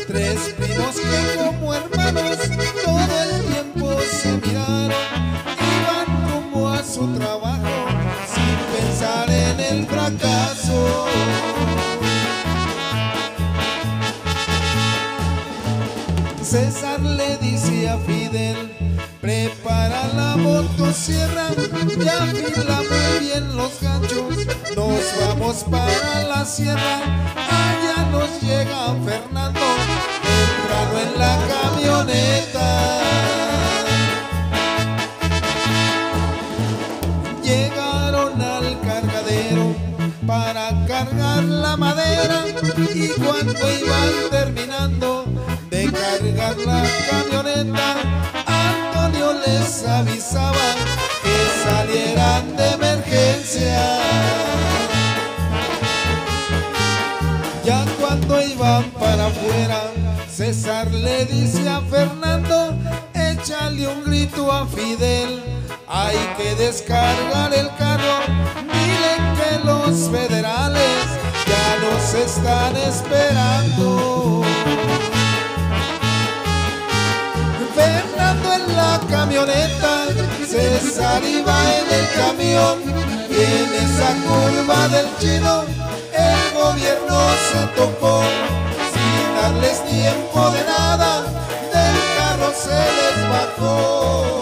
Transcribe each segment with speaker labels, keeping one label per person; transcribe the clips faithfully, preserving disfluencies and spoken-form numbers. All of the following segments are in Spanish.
Speaker 1: Tres primos que como hermanos todo el tiempo se miraron, iban rumbo a su trabajo sin pensar en el fracaso. César le dice a Fidel: prepara la motosierra, ya afila muy bien los ganchos, nos vamos para la sierra. Allá nos llega Fernando, temprano en la camioneta. Llegaron al cargadero para cargar la madera, y cuando iban terminando de cargar la camioneta, Antonio les avisaba que salieran de emergencia. Ya cuando iban para afuera, César le dice a Fernando: échale un grito a Fidel, hay que descargar el carro, dile que los federales ya nos están esperando. Fernando en la camioneta, César iba en el camión, y en esa curva del Chino el gobierno se topó. Sin darles tiempo de nada, del carro se les bajó.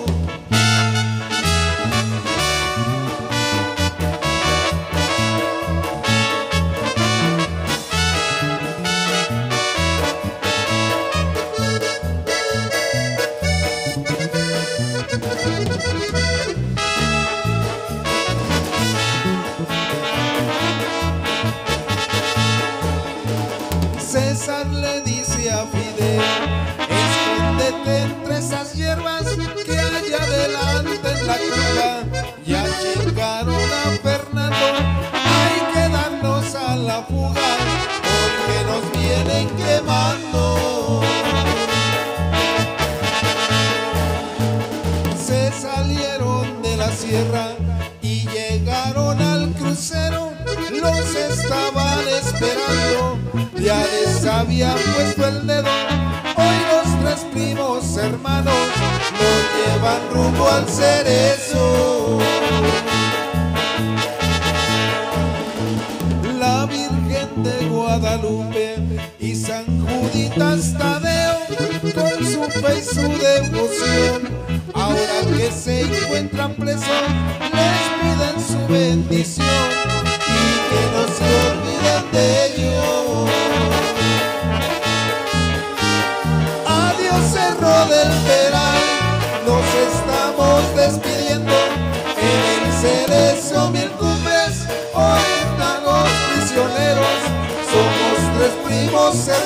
Speaker 1: César le dice a Fidel: escóndete entre esas hierbas que hay adelante en la curva. Ya llegaron a Fernando, hay que darnos a la fuga, porque nos vienen quemando. Se salieron de la sierra y llegaron al crucero, los estaban esperando. Ya les habían puesto el dedo, hoy los tres primos hermanos nos llevan rumbo al Cerezo. La Virgen de Guadalupe y San Juditas Tadeo, con su fe y su devoción, ahora que se encuentran presos, les piden su bendición y que no se olviden de ellos. Adiós Cerro del Peral, nos estamos despidiendo. En el Cerezo Mil Cumbres, hoy están los prisioneros. Somos tres primos hermanos.